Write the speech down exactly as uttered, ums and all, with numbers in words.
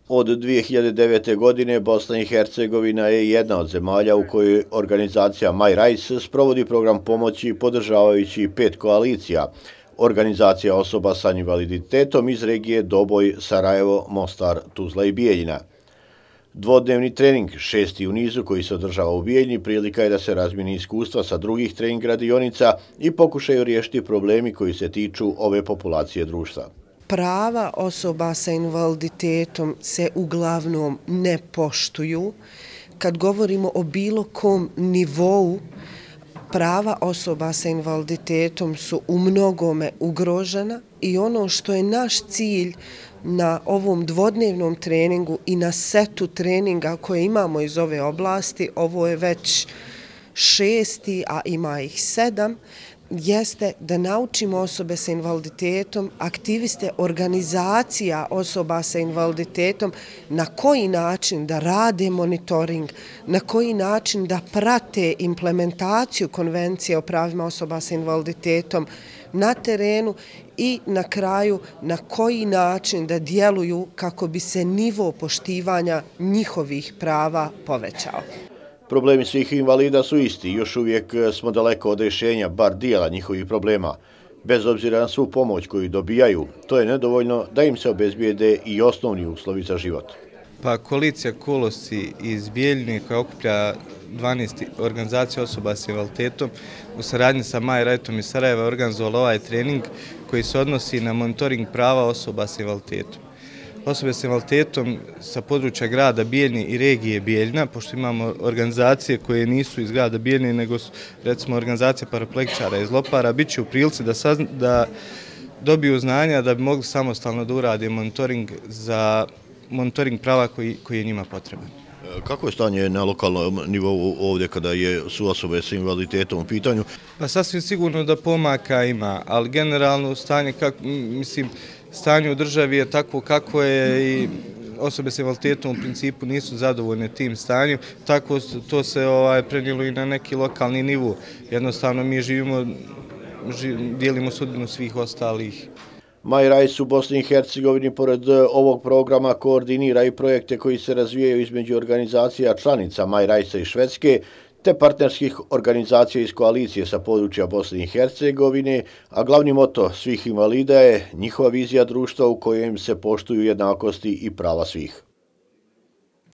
Od dvije hiljade devete. godine Bosna i Hercegovina je jedna od zemalja u kojoj organizacija My Rights sprovodi program pomoći podržavajući pet koalicija. Organizacija osoba sa invaliditetom iz regije Doboj, Sarajevo, Mostar, Tuzla i Bijeljina. Dvodnevni trening, šesti u nizu koji se održava u Bijeljini, prilika je da se razmijeni iskustva sa drugih trening radionica i pokušaju riješiti problemi koji se tiču ove populacije društva. Prava osoba sa invaliditetom se uglavnom ne poštuju. Kad govorimo o bilo kom nivou, prava osoba sa invaliditetom su u mnogome ugrožena i ono što je naš cilj na ovom dvodnevnom treningu i na setu treninga koje imamo iz ove oblasti, ovo je već šesti, a ima ih sedam, jeste da naučimo osobe sa invaliditetom, aktiviste organizacija osoba sa invaliditetom, na koji način da rade monitoring, na koji način da prate implementaciju Konvencije o pravima osoba sa invaliditetom na terenu i na kraju na koji način da djeluju kako bi se nivo poštivanja njihovih prava povećao. Problemi svih invalida su isti, još uvijek smo daleko od rješenja, bar dijela njihovih problema. Bez obzira na svu pomoć koju dobijaju, to je nedovoljno da im se obezbijede i osnovni uslovi za život. Pa koalicija Kolosi iz Bijeljine koja okuplja dvanaest organizacija osoba s invaliditetom u saradnji sa My Rightsom iz Sarajeva organizovala ovaj trening koji se odnosi na monitoring prava osoba s invaliditetom. Osobe s invaliditetom sa područja grada Bijeljine i regije Bijeljina, pošto imamo organizacije koje nisu iz grada Bijeljine, nego su recimo organizacije paraplegičara iz Lopara, bit će u prilici da, sazna, da dobiju znanja da bi mogli samostalno da urade monitoring za monitoring prava koji, koji je njima potreban. Kako je stanje na lokalnom nivou ovdje kada je, su osobe s invaliditetom u pitanju? Pa sasvim sigurno da pomaka ima, ali generalno stanje, kak, mislim, stanje u državi je tako kako je i osobe s invaliditetom u principu nisu zadovoljne tim stanjem, tako to se ovaj, prenijelo i na neki lokalni nivo. Jednostavno mi živimo, živ, dijelimo sudbinu svih ostalih. My Rights u Bosni i Hercegovini pored ovog programa koordinira i projekte koji se razvijaju između organizacija članica My Rightsa i Švedske, te partnerskih organizacija iz koalicije sa područja Bosne i Hercegovine, a glavni moto svih invalida je njihova vizija društva u kojem se poštuju jednakosti i prava svih.